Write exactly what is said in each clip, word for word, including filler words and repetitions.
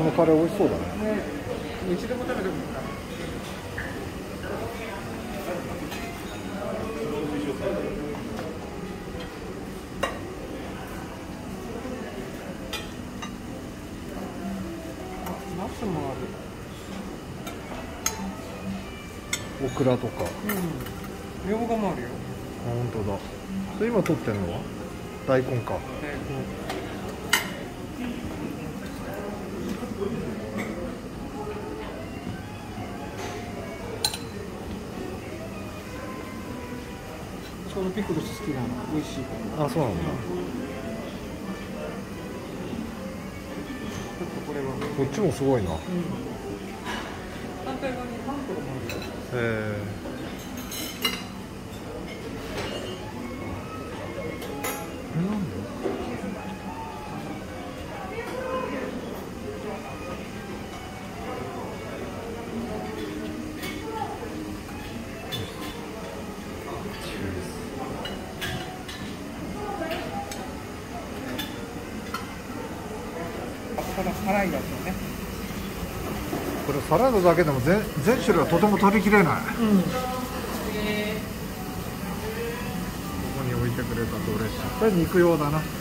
のカレー美味しそうだね。 ね、一度も食べたことない。ナスもある。 オクラとか。 うん。みょうがもあるよ。 あ、本当だ。それ今取ってんのは大根か。 大根。ちょうどピクルス好きなの。美味しいから。 あ、そうなんだ。 ちょっとこれは。 こっちもすごいな。 うん。反対側にパン粉もあるよ。 えー、なんだ。 この辛いやつをね。 これサラダだけでも全全種類はとても取りきれない。こうん。 こに置いてくれたドレッシング。これ肉用だな。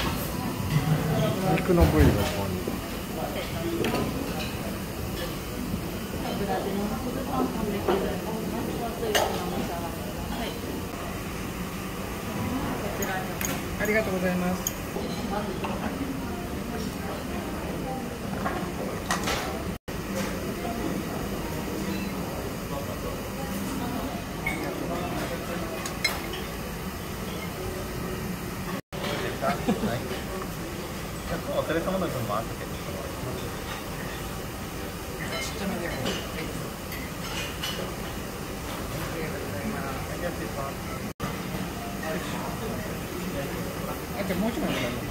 肉の部位がここに。 ありがとうございます。 お疲れ様の分もあって。 ちっちゃめでも。あ、じゃあもう一枚もらいます。